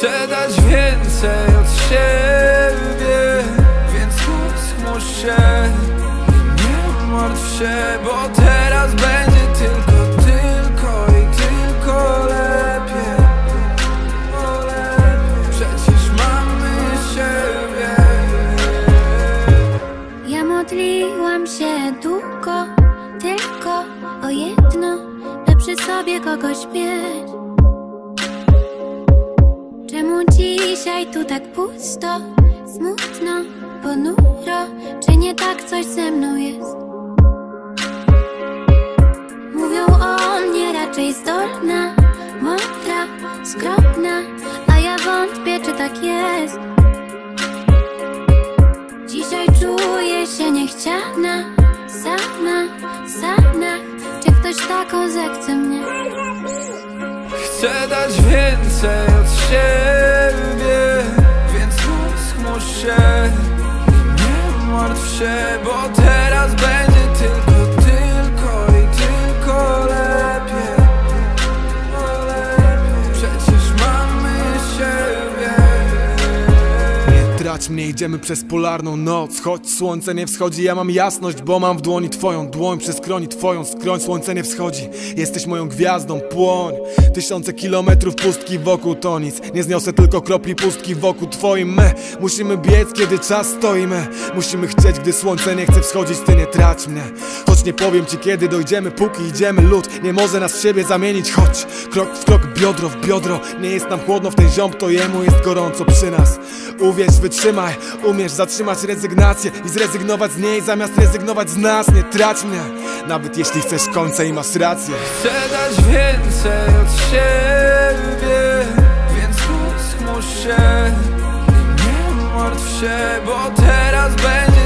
Chcę dać więcej od siebie, więc schmuś się i nie martw się, bo teraz będzie tylko i tylko lepiej. Przecież mamy siebie. Ja modliłam się długo, tylko o jedno, by przy sobie kogoś mieć. Czemu dzisiaj tu tak pusto, smutno, ponuro? Czy nie tak coś ze mną jest? Mówią o mnie raczej zdolna, mądra, skromna, a ja wątpię, czy tak jest. Dzisiaj czuję się niechciana, sama. Czy ktoś taką zechce mnie? Chcę dać więcej od siebie, więc schmuś się i nie martw się, bo teraz będzie tylko i tylko lepiej. Przecież mamy siebie. Nie trać mnie, idziemy przez polarną noc. Choć słońce nie wschodzi, ja mam jasność, bo mam w dłoni twoją dłoń. Przez kroni twoją skroń, słońce nie wschodzi. Jesteś moją gwiazdą, płoń. Tysiące kilometrów pustki wokół to nic. Nie zniosę tylko kropli pustki wokół twoim. My musimy biec, kiedy czas stoimy. Musimy chcieć, gdy słońce nie chce wschodzić. Ty nie trać mnie, choć nie powiem ci kiedy dojdziemy. Póki idziemy, lód nie może nas w siebie zamienić. Chodź, krok w krok, biodro w biodro. Nie jest nam chłodno w ten ziąb, to jemu jest gorąco przy nas. Uwierz, wytrzymaj, umiesz zatrzymać rezygnację i zrezygnować z niej zamiast rezygnować z nas. Nie trać mnie, nawet jeśli chcesz końca i masz rację. Chcę dać więcej od siebie, więc schmuś się i nie martw się, bo teraz będzie